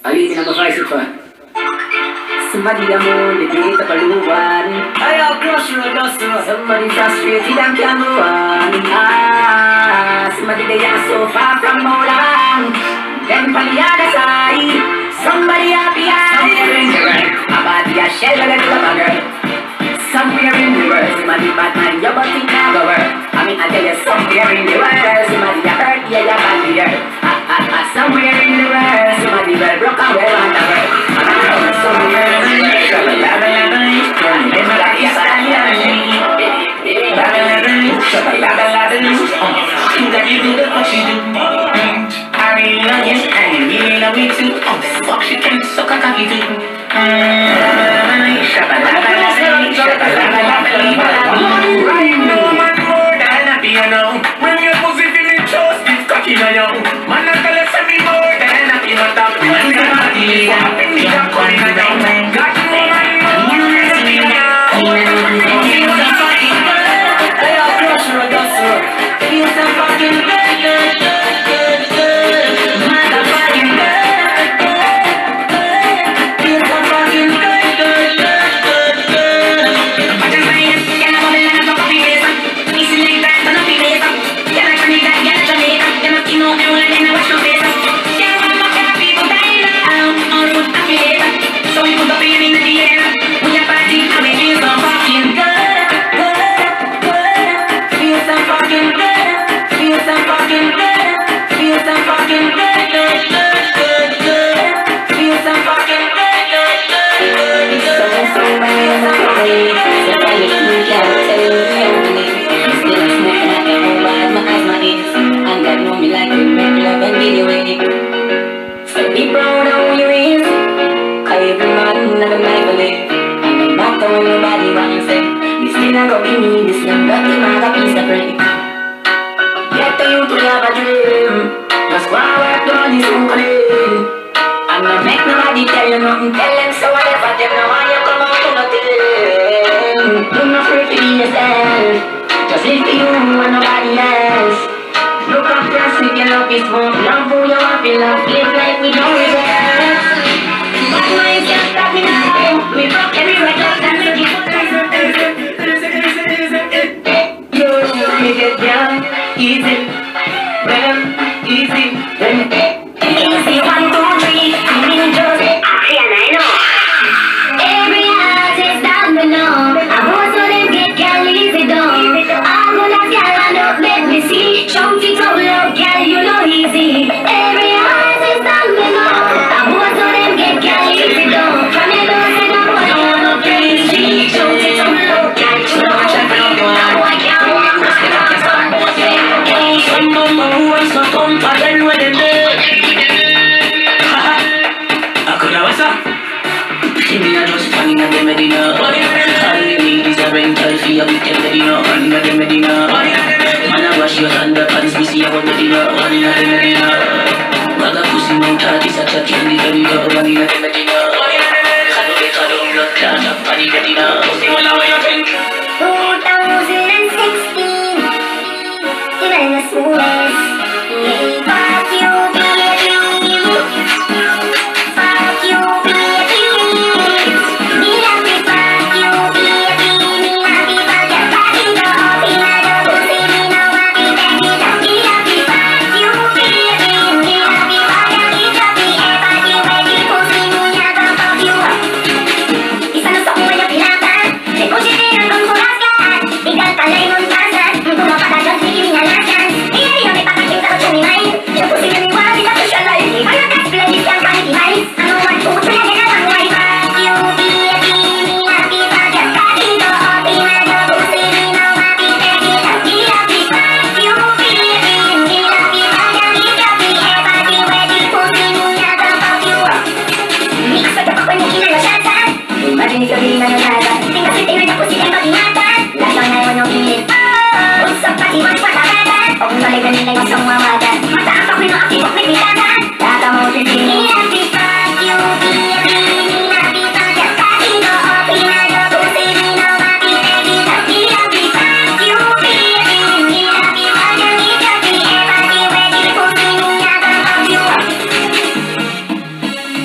Alisin ang mga isip pa. Somebody I'm on the date of a new one. I have crush you, somebody frustrated and can't move on. Somebody they are so far from Molan. Then from the other side, somebody happy somewhere in the world. A body a shell and a little girl. Somewhere in the world, somebody bad man, your body can't go work. I mean I tell you somewhere in the world, somebody a hurt, yeah, your body hurt. Somewhere in the world, somebody well broke and well on the world. Somewhere in the world, I really love you, and you really love me too. Oh, fuck, she can't suck a cocky too. Right now, man, more than happy, you know. When you're positive in trust, it's cocky, you know. Man, I tell us me more than happy, not up. Man, I'm happy, I'm calling you down. Got you, man, you really me now. I have crush you, that's right. Feel some fucking good, good, good, good, good. Motherfucking good, good, good. Feel some fucking good, good, good, good, good. I just saying, can I bubble and I fuck up your face? Easy like that, but not be later. Can I turn it back, get Jamaica? Can I keep no everyone and I watch no face? Can't want to fuck people die down. All road happy later. So we put the pain in the air. We are party, and we feel so fucking good, good, good. Feel some fucking good. Feel some fucking good. Feel some fucking good, good, good, good, good. Feel some fucking good, good, good, good, good. So bad, so bad. So bad you can't tell me. Still I'm smoking at the whole bad, my eyes, my ears. And God know me like we make love and video it. So be proud of who you is. Cause every man have a life to live. And no matter what nobody wants to say, we still a go be me. This young dirty man got piece of bread. Get the youth to have a dream. Just go and work down this ukulele. And not make nobody tell you nothing. Tell them so whatever them know why you come out to nothing. Do not afraid to be yourself. Just live for you and nobody else. Look up first if you love is more. Love who you want to love. Live life with no regrets. But mind can't stop me now. We broke every record and we keep you make it young, easy, well, easy, easy, 1, 2, 3, I'm in Josie, I know. Every artist down below, I want so them get girl easy down. I'm gonna girl and don't let me see. Shout it out loud, girl, you know easy. Every artist down below, I want so them get girl easy down. From your door, say no one wanna play me. Shout it out loud, girl, you know I can't now I can't walk. Some mama who wants to come for them when they do. I could have what's up? See me a just funny at the Medina. All the ladies are rental fee a weekend Medina. Under the Medina. Man I wash your underpants, we see about the dinner. Under the Medina. Bag of pussy mount heart is such a trendy very girl. Under the Medina. Kado get kado blood clot up for the Medina. Pussy what now you think? 2016. Even the smoothest. Fuck you, baby. Fuck you, baby. Me happy, fuck you, baby. Me happy, fuck your body, go up in the pussy. Me no happy, baby. Me happy, fuck you, baby. Me happy, fuck your happy, ever you ready, pussy. Me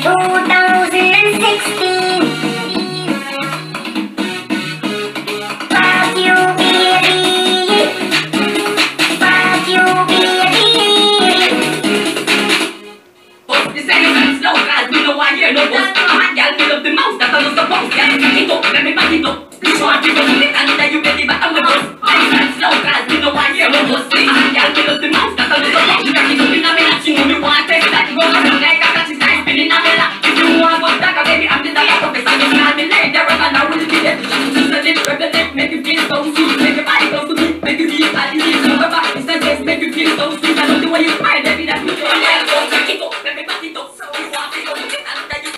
2016. Fuck you, baby. Fuck you, baby. The same slow guys, we know why you're no boss. Hot girl, we love the most, that's all the boss. Yeah, it up, let me back it up. This one, you don't need and that you ready, but I'm the boss. Slow guys, we know why you're no boss. Hot girl, we love the most, that's all the boss. You back it up in a minute, you know me want to take that. Go on, like I got this nice spinning a minute. If you want to go baby, I'm the diet of the sun. It's not me later, and I will be there. Just a little bit, make you feel so sweet. Make your body go to me, make you feel like you need to go back. It's not just make you feel so sweet. I love the way you smile, baby, that's what you're like. Go check it up, let me back it up. So you want to go to get out of that.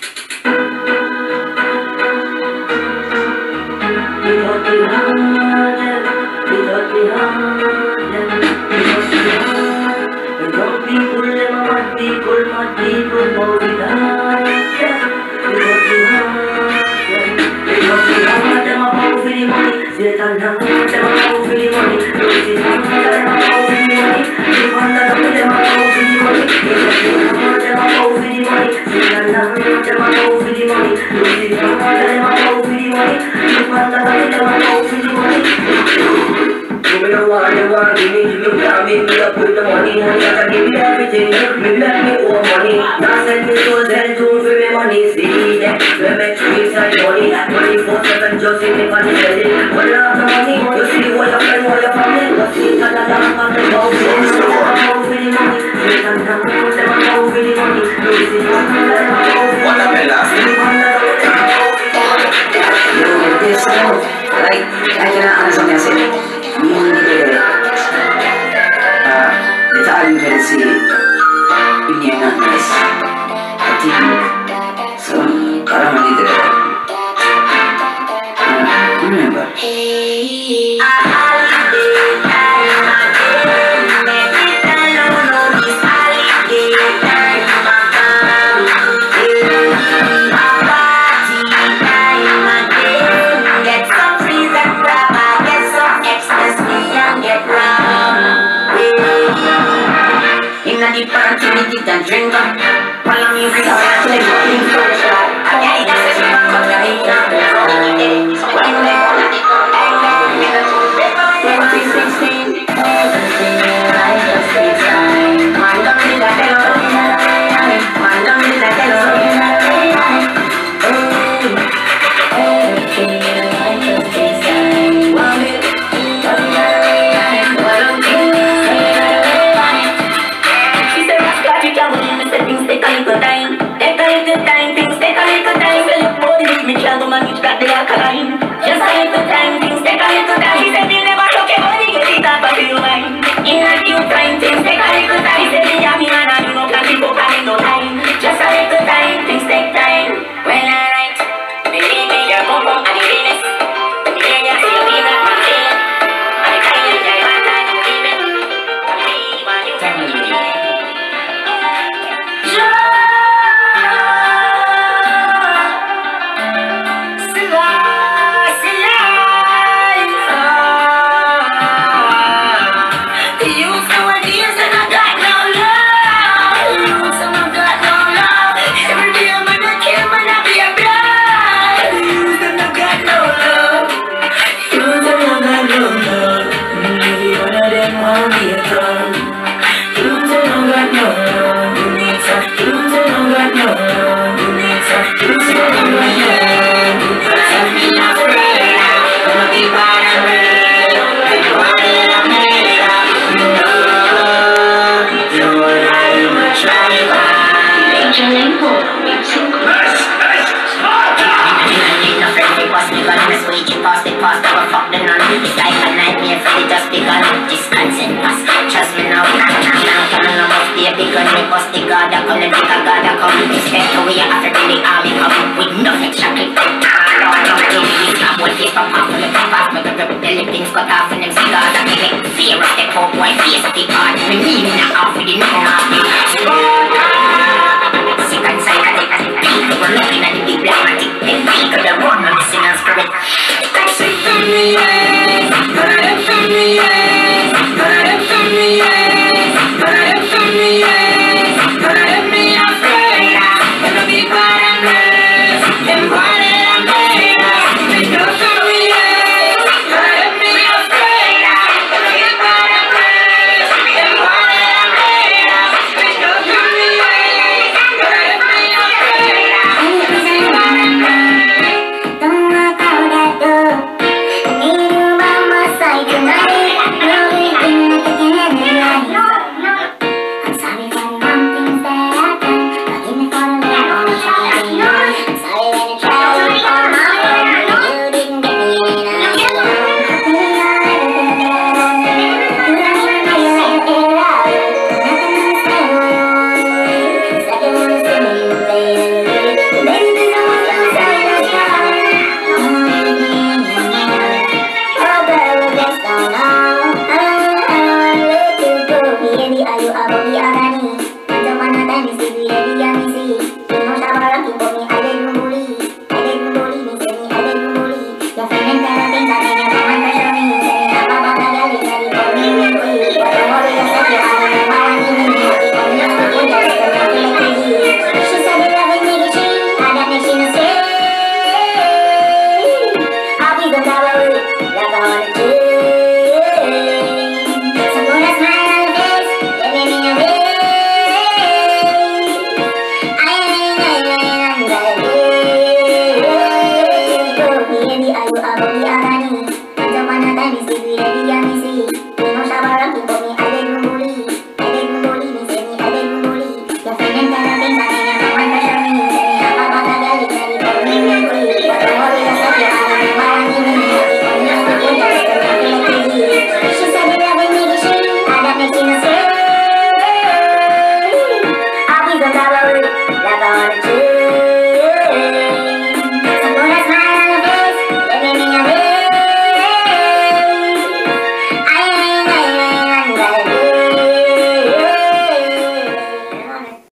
Put the money, honey, I can give me everything. Me let me owe money. Now send me so then do for me money. See that, we make sweets and money. 24/7 just in me money steady. When you have the money, you see what your friend, what your family. You see that the damn man they go for the money. Sweet and damn, them a go for the money. You see what them a go for the money. You this now, like I cannot answer me. I say, me need to get it. The time you can see in your nightness. I think some calamity there. Remember. The party, we get and drink up. Follow me, we go and play for me. Yeah, that's a shit, but I ain't not the phone. So when they go, I just take time. Man, don't need that hello. Man, don't need that hello. I just take time. Want it? Just a little time, things take a little time. He said he never took a money, get it up of your mind. In a few time, things take a little time. He said he have me man and you know can't keep up and no time. Just a little time, things take time. Well, alright, believe me, you're come from the realest. Yeah, you see you feel like my feeling. And the kind of guy want time to keep it. Believe what you tell me. Cut off and them cigars and make fear of the poor boy face of the card. Me mean that off with the nothing off the